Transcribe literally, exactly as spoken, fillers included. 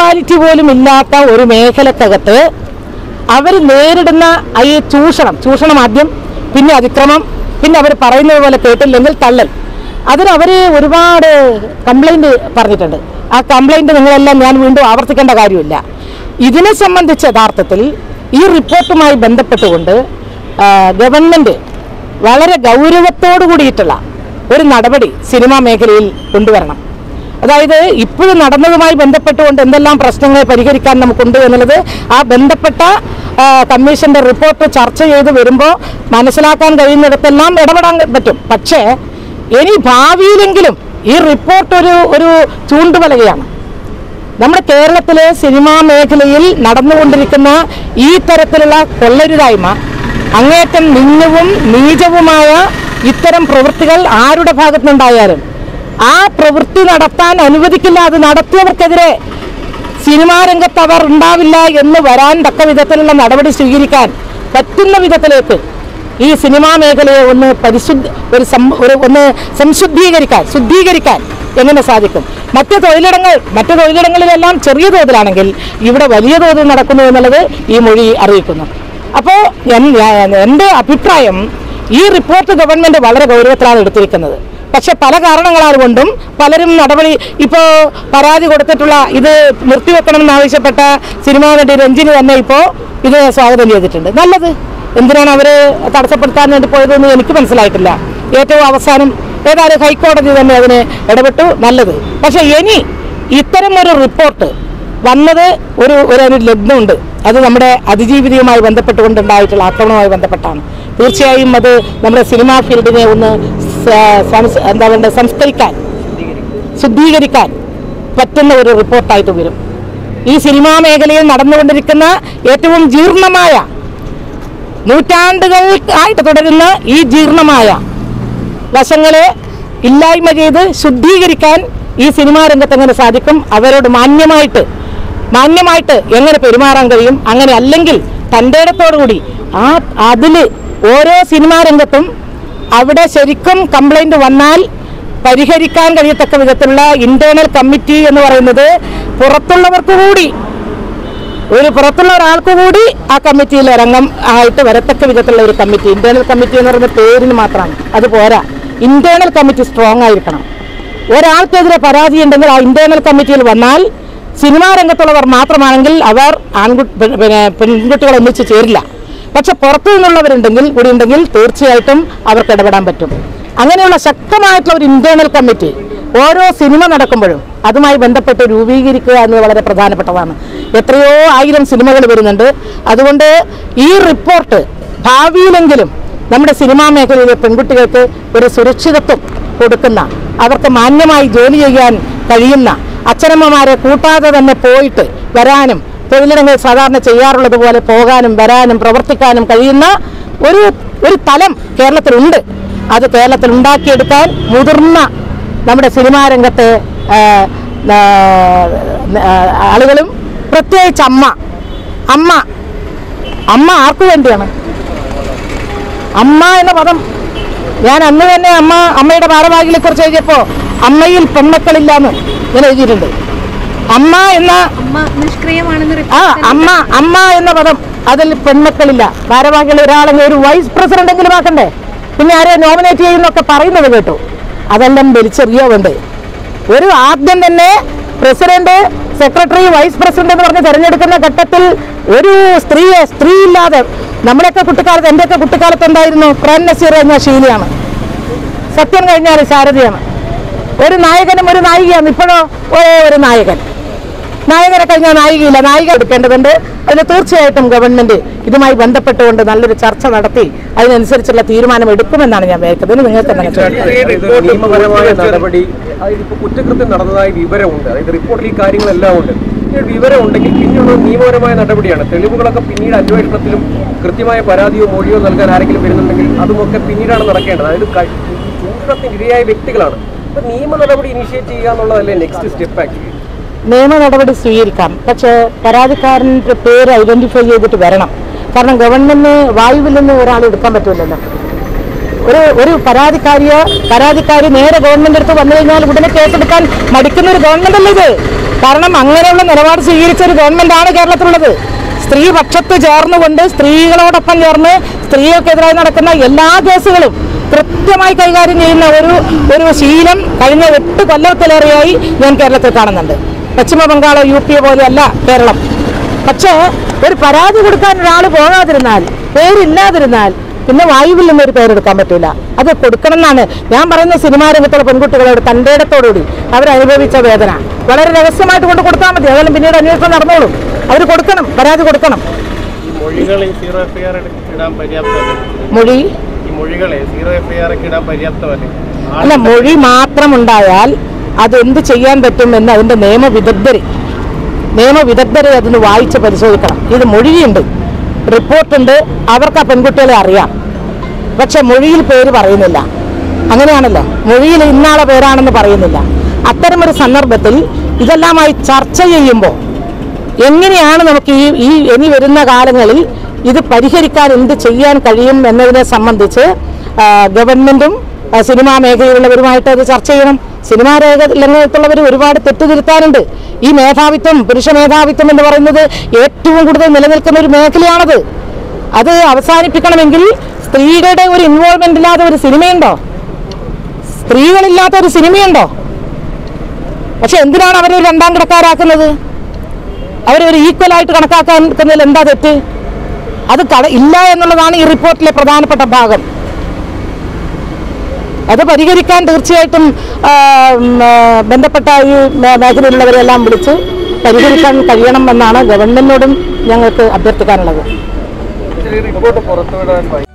Equality പോലും ഇല്ലാത്ത ഒരു മേഖലക്കകത്ത് അവർ നേരിടുന്ന ഈ ചൂഷണം ചൂഷണം ആദ്യം, പിന്നെ അതിക്രമം, പിന്നെ അവർ പറയുന്നത് പോലെ കേട്ടില്ലെങ്കിൽ തള്ളൽ, അതിന് അവർ ഒരുപാട് കംപ്ലൈൻറ്റ് പറഞ്ഞിട്ടുണ്ട്. ആ കംപ്ലൈൻറ്റ് നിങ്ങളെല്ലാം ഞാൻ വീണ്ടും ആവർത്തിക്കേണ്ട കാര്യമില്ല. ഇതിനെ സംബന്ധിച്ച് യഥാർത്ഥത്തിൽ ഈ റിപ്പോർട്ടുമായി ബന്ധപ്പെട്ടുകൊണ്ട് ഗവൺമെൻറ് വളരെ ഗൗരവത്തോടു കൂടിയിട്ടുള്ള ഒരു നടപടി സിനിമാ മേഖലയിൽ കൊണ്ടുവരണം. അതായത് ഇപ്പോഴും നടന്നതുമായി ബന്ധപ്പെട്ടുകൊണ്ട് എന്തെല്ലാം പ്രശ്നങ്ങൾ പരിഹരിക്കാൻ നമുക്കുണ്ട് എന്നുള്ളത് ആ ബന്ധപ്പെട്ട കമ്മീഷന്റെ റിപ്പോർട്ട് ചർച്ച ചെയ്ത് വരുമ്പോൾ മനസ്സിലാക്കാൻ കഴിയുന്നിടത്തെല്ലാം ഇടപെടാൻ പറ്റും. പക്ഷേ ഇനി ഭാവിയിലെങ്കിലും ഈ റിപ്പോർട്ട് ഒരു ഒരു ചൂണ്ടുപലകയാണ്. നമ്മുടെ കേരളത്തിലെ സിനിമാ മേഖലയിൽ നടന്നുകൊണ്ടിരിക്കുന്ന ഈ തരത്തിലുള്ള കൊള്ളരുതായ്മ, അങ്ങേറ്റം നിന്ദ്യവും നീചവുമായ ഇത്തരം പ്രവൃത്തികൾ ആരുടെ ഭാഗത്തുനിന്നുണ്ടായാലും ആ പ്രവൃത്തി നടത്താൻ അനുവദിക്കില്ല. അത് നടത്തിയവർക്കെതിരെ സിനിമാ രംഗത്ത് അവർ ഉണ്ടാവില്ല എന്ന് വരാൻ തക്ക വിധത്തിലുള്ള നടപടി സ്വീകരിക്കാൻ പറ്റുന്ന വിധത്തിലേക്ക് ഈ സിനിമാ മേഖലയെ ഒന്ന് പരിശുദ്ധ ഒരു ഒരു ഒന്ന് സംശുദ്ധീകരിക്കാൻ ശുദ്ധീകരിക്കാൻ എങ്ങനെ സാധിക്കും? മറ്റ് തൊഴിലിടങ്ങൾ മറ്റു തൊഴിലിടങ്ങളിലെല്ലാം ചെറിയ തോതിലാണെങ്കിൽ ഇവിടെ വലിയ തോതിൽ നടക്കുന്നു എന്നുള്ളത് ഈ മൊഴി അറിയിക്കുന്നു. അപ്പോൾ എൻ്റെ അഭിപ്രായം, ഈ റിപ്പോർട്ട് ഗവൺമെൻറ് വളരെ ഗൗരവത്തിലാണ് എടുത്തിരിക്കുന്നത്. പക്ഷെ പല കാരണങ്ങളാൽ കൊണ്ടും പലരും നടപടി, ഇപ്പോൾ പരാതി കൊടുത്തിട്ടുള്ള ഇത് നിർത്തിവെക്കണമെന്നാവശ്യപ്പെട്ട സിനിമാ നടി രഞ്ജിനി തന്നെ ഇപ്പോൾ ഇത് സ്വാഗതം ചെയ്തിട്ടുണ്ട്. നല്ലത്. എന്തിനാണ് അവർ തടസ്സപ്പെടുത്താൻ വേണ്ടി പോയതെന്ന് എനിക്ക് മനസ്സിലായിട്ടില്ല. ഏറ്റവും അവസാനം ഏതായാലും ഹൈക്കോടതി തന്നെ അതിന് ഇടപെട്ടു. നല്ലത്. പക്ഷെ ഇനി ഇത്തരം ഒരു റിപ്പോർട്ട് വന്നത് ഒരു ഒരു ലഗ്നമുണ്ട്. അത് നമ്മുടെ അതിജീവിതയുമായി ബന്ധപ്പെട്ടുകൊണ്ടുണ്ടായിട്ടുള്ള ആക്രമണവുമായി ബന്ധപ്പെട്ടാണ്. തീർച്ചയായും അത് നമ്മുടെ സിനിമാ ഫീൽഡിനെ ഒന്ന് എന്താ പറയുക സംസ്കരിക്കാൻ ശുദ്ധീകരിക്കാൻ പറ്റുന്ന ഒരു റിപ്പോർട്ടായിട്ട് വരും. ഈ സിനിമാ മേഖലയിൽ നടന്നുകൊണ്ടിരിക്കുന്ന ഏറ്റവും ജീർണമായ, നൂറ്റാണ്ടുകളായിട്ട് തുടരുന്ന ഈ ജീർണമായ വശങ്ങളെ ഇല്ലായ്മ ചെയ്ത് ശുദ്ധീകരിക്കാൻ ഈ സിനിമാ രംഗത്ത് എങ്ങനെ സാധിക്കും? അവരോട് മാന്യമായിട്ട് മാന്യമായിട്ട് എങ്ങനെ പെരുമാറാൻ കഴിയും? അങ്ങനെ അല്ലെങ്കിൽ തൻ്റെ ഇടത്തോടുകൂടി ആ അതിൽ ഓരോ സിനിമാ രംഗത്തും അവിടെ ശരിക്കും കംപ്ലൈൻറ്റ് വന്നാൽ പരിഹരിക്കാൻ കഴിയത്തക്ക വിധത്തിലുള്ള ഇന്റേണൽ കമ്മിറ്റി എന്ന് പറയുന്നത് പുറത്തുള്ളവർക്ക് കൂടി, ഒരു പുറത്തുള്ള ഒരാൾക്ക് കൂടി ആ കമ്മിറ്റിയിൽ ഇറങ്ങം ആയിട്ട് വരത്തക്ക വിധത്തിലുള്ള ഒരു കമ്മിറ്റി. ഇന്റേണൽ കമ്മിറ്റി എന്ന് പറയുന്ന പേരിന് മാത്രമാണ്, അത് പോരാ. ഇന്റേണൽ കമ്മിറ്റി സ്ട്രോങ് ആയിരിക്കണം. ഒരാൾക്കെതിരെ പരാതി ഉണ്ടെങ്കിൽ ആ ഇന്റേണൽ കമ്മിറ്റിയിൽ വന്നാൽ സിനിമാ രംഗത്തുള്ളവർ മാത്രമാണെങ്കിൽ അവർ ആൺകുട്ടി പിന്നെ പെൺകുട്ടികൾ ഒന്നിച്ച് ചേരില്ല. പക്ഷെ പുറത്തു നിന്നുള്ളവരുണ്ടെങ്കിൽ കൂടി ഉണ്ടെങ്കിൽ തീർച്ചയായിട്ടും അവർക്ക് ഇടപെടാൻ പറ്റും. അങ്ങനെയുള്ള ശക്തമായിട്ടുള്ള ഒരു ഇന്റേണൽ കമ്മിറ്റി ഓരോ സിനിമ നടക്കുമ്പോഴും അതുമായി ബന്ധപ്പെട്ട് രൂപീകരിക്കുക എന്നത് വളരെ പ്രധാനപ്പെട്ടതാണ്. എത്രയോ ആയിരം സിനിമകൾ വരുന്നുണ്ട്. അതുകൊണ്ട് ഈ റിപ്പോർട്ട് ഭാവിയിലെങ്കിലും നമ്മുടെ സിനിമാ മേഖലയിലെ പെൺകുട്ടികൾക്ക് ഒരു സുരക്ഷിതത്വം കൊടുക്കുന്ന, അവർക്ക് മാന്യമായി ജോലി ചെയ്യാൻ കഴിയുന്ന, അച്ഛനമ്മമാരെ കൂട്ടാതെ തന്നെ പോയിട്ട് വരാനും തൊഴിലിടങ്ങൾ സാധാരണ ചെയ്യാറുള്ളത് പോലെ പോകാനും വരാനും പ്രവർത്തിക്കാനും കഴിയുന്ന ഒരു ഒരു തലം കേരളത്തിലുണ്ട്. അത് കേരളത്തിൽ ഉണ്ടാക്കിയെടുക്കാൻ മുതിർന്ന നമ്മുടെ സിനിമാ രംഗത്തെ ആളുകളും പ്രത്യേകിച്ച് അമ്മ അമ്മ അമ്മ ആർക്കു വേണ്ടിയാണ് അമ്മ എന്ന പദം? ഞാൻ അന്ന് തന്നെ അമ്മ അമ്മയുടെ ഭാരവാഹികളെ കുറിച്ച് എഴുതിയപ്പോൾ അമ്മയിൽ പെൺമക്കളില്ലാന്ന് ഞാൻ എഴുതിയിട്ടുണ്ട്. അമ്മ എന്ന ആ അമ്മ അമ്മ എന്ന പദം, അതിൽ പെൺമക്കളില്ല. ഭാരവാഹികൾ ഒരാളെങ്കിലും ഒരു വൈസ് പ്രസിഡന്റ് എങ്കിലും ആക്കണ്ടേ? പിന്നെ ആരെ നോമിനേറ്റ് ചെയ്യുന്നൊക്കെ പറയുന്നത് കേട്ടു. അതെല്ലാം വലിച്ചെറിയാവുണ്ട്. ഒരു ആദ്യം തന്നെ പ്രസിഡന്റ്, സെക്രട്ടറി, വൈസ് പ്രസിഡന്റ് എന്ന് പറഞ്ഞ് തിരഞ്ഞെടുക്കുന്ന ഘട്ടത്തിൽ ഒരു സ്ത്രീയെ സ്ത്രീ ഇല്ലാതെ, നമ്മുടെയൊക്കെ കുട്ടിക്കാലത്ത്, എൻ്റെയൊക്കെ കുട്ടിക്കാലത്ത് ഉണ്ടായിരുന്നു പ്രേം നസീർ എന്ന ശീലിയാണ്. സത്യം കഴിഞ്ഞാൽ ശാരദയാണ്. ഒരു നായകനും ഒരു നായികയാണ്. ഇപ്പോഴോ ഒരേ ഒരു നായകൻ. നായകനെ കഴിഞ്ഞാൽ നായികയില്ല. നായിക എടുക്കേണ്ടതുണ്ട്. അതിന് തീർച്ചയായിട്ടും ഗവൺമെന്റ് ഇതുമായി ബന്ധപ്പെട്ടുകൊണ്ട് നല്ലൊരു ചർച്ച നടത്തി അതിനനുസരിച്ചുള്ള തീരുമാനം എടുക്കുമെന്നാണ് ഞാൻ വിചാരിക്കുന്നത്. നിങ്ങൾക്ക് നിയമപരമായ നടപടി, അതിപ്പോൾ കുറ്റകൃത്യം നടന്നതായി വിവരമുണ്ട്. അതായത് റിപ്പോർട്ടിൽ ഈ കാര്യങ്ങളെല്ലാം ഉണ്ട്. വിവരം ഉണ്ടെങ്കിൽ പിന്നീട് നിയമപരമായ നടപടിയാണ്. തെളിവുകളൊക്കെ പിന്നീട് അന്വേഷണത്തിലും കൃത്യമായ പരാതിയോ മൊഴിയോ നൽകാൻ ആരെങ്കിലും വരുന്നുണ്ടെങ്കിൽ അതുമൊക്കെ പിന്നീടാണ് നടക്കേണ്ടത്. അതായത് ചൂഷണത്തിന് ഇരയായ വ്യക്തികളാണ്. അപ്പൊ നിയമ നടപടി ഇനിഷ്യേറ്റ് ചെയ്യുക എന്നുള്ളതല്ലേ നെക്സ്റ്റ് സ്റ്റെപ്പ് ആക്ച്വലി? നിയമ നടപടി സ്വീകരിക്കാം. പക്ഷേ പരാതിക്കാരൻ്റെ പേര് ഐഡന്റിഫൈ ചെയ്തിട്ട് വരണം. കാരണം ഗവൺമെന്റിന് വായുവിൽ നിന്ന് ഒരാൾ എടുക്കാൻ പറ്റില്ലല്ലോ. ഒരു ഒരു പരാതിക്കാരിയോ പരാതിക്കാരി നേരെ ഗവൺമെന്റ് അടുത്ത് വന്നു കഴിഞ്ഞാൽ ഉടനെ കേസെടുക്കാൻ മടിക്കുന്ന ഒരു ഗവൺമെന്റ് അല്ലേ ഇത്? കാരണം അങ്ങനെയുള്ള നിലപാട് സ്വീകരിച്ച ഒരു ഗവൺമെൻറ്റാണ് കേരളത്തിലുള്ളത്. സ്ത്രീപക്ഷത്ത് ചേർന്നുകൊണ്ട് സ്ത്രീകളോടൊപ്പം ചേർന്ന് സ്ത്രീകൾക്കെതിരായി നടക്കുന്ന എല്ലാ കേസുകളും കൃത്യമായി കൈകാര്യം ചെയ്യുന്ന ഒരു ഒരു ശീലം കഴിഞ്ഞ എട്ട് കൊല്ലത്തിലേറെയായി ഞാൻ കേരളത്തിൽ കാണുന്നുണ്ട്. പശ്ചിമ ബംഗാളോ യു പി പോലെയല്ല കേരളം. പക്ഷേ ഒരു പരാതി കൊടുക്കാൻ ഒരാൾ പോകാതിരുന്നാൽ, പേരില്ലാതിരുന്നാൽ, പിന്നെ വായുവിൽ നിന്നൊരു പേരെടുക്കാൻ പറ്റില്ല. അത് കൊടുക്കണം എന്നാണ് ഞാൻ പറയുന്ന. സിനിമാ രംഗത്തുള്ള പെൺകുട്ടികളോട് തൻ്റെ ഇടത്തോടുകൂടി അവരനുഭവിച്ച വേദന വളരെ രഹസ്യമായിട്ട് കൊണ്ട് കൊടുത്താൽ മതി. അതെല്ലാം പിന്നീട് അന്വേഷണം നടന്നോളും. അവർ കൊടുക്കണം, പരാതി കൊടുക്കണം. മൊഴി അല്ല, മൊഴി മാത്രം ഉണ്ടായാൽ അതെന്ത് ചെയ്യാൻ പറ്റും എന്ന് അതിൻ്റെ നിയമവിദഗ്ധര് നിയമവിദഗ്ധരെ അതിന് വായിച്ച് പരിശോധിക്കണം. ഇത് മൊഴിയുണ്ട്, റിപ്പോർട്ടുണ്ട്, അവർക്ക് ആ പെൺകുട്ടികളെ അറിയാം. പക്ഷെ മൊഴിയിൽ പേര് പറയുന്നില്ല. അങ്ങനെയാണല്ലോ, മൊഴിയിൽ ഇന്നാളെ പേരാണെന്ന് പറയുന്നില്ല. അത്തരമൊരു സന്ദർഭത്തിൽ ഇതെല്ലാമായി ചർച്ച ചെയ്യുമ്പോൾ എങ്ങനെയാണ് നമുക്ക് ഈ ഈ ഇനി വരുന്ന കാലങ്ങളിൽ ഇത് പരിഹരിക്കാൻ എന്ത് ചെയ്യാൻ കഴിയും എന്നതിനെ സംബന്ധിച്ച് ഗവൺമെൻറ്റും സിനിമാ മേഖലയിലുള്ളവരുമായിട്ട് അത് ചർച്ച ചെയ്യണം. സിനിമാ രംഗത്തുള്ളവർ ഒരുപാട് തെറ്റുതിരുത്താനുണ്ട്. ഈ മേധാവിത്വം, പുരുഷ മേധാവിത്വം എന്ന് പറയുന്നത് ഏറ്റവും കൂടുതൽ നിലനിൽക്കുന്ന ഒരു മേഖലയാണത്. അത് അവസാനിപ്പിക്കണമെങ്കിൽ സ്ത്രീകളുടെ ഒരു ഇൻവോൾവ്മെന്റ് ഇല്ലാത്ത ഒരു സിനിമയുണ്ടോ? സ്ത്രീകളില്ലാത്ത ഒരു സിനിമയുണ്ടോ? പക്ഷെ എന്തിനാണ് അവരെ രണ്ടാം കിടക്കാരാക്കുന്നത്? അവരൊരു ഈക്വലായിട്ട് കണക്കാക്കുന്നതിൽ എന്താ തെറ്റ്? അത് കട ഇല്ല എന്നുള്ളതാണ് ഈ റിപ്പോർട്ടിലെ പ്രധാനപ്പെട്ട ഭാഗം. അത് പരിഹരിക്കാൻ തീർച്ചയായിട്ടും ബന്ധപ്പെട്ട ഈ മേഖലയിലുള്ളവരെല്ലാം വിളിച്ച് പരിഹരിക്കാൻ കഴിയണം എന്നാണ് ഗവൺമെന്റിനോടും ഞങ്ങൾക്ക് അഭ്യർത്ഥിക്കാനുള്ളത്.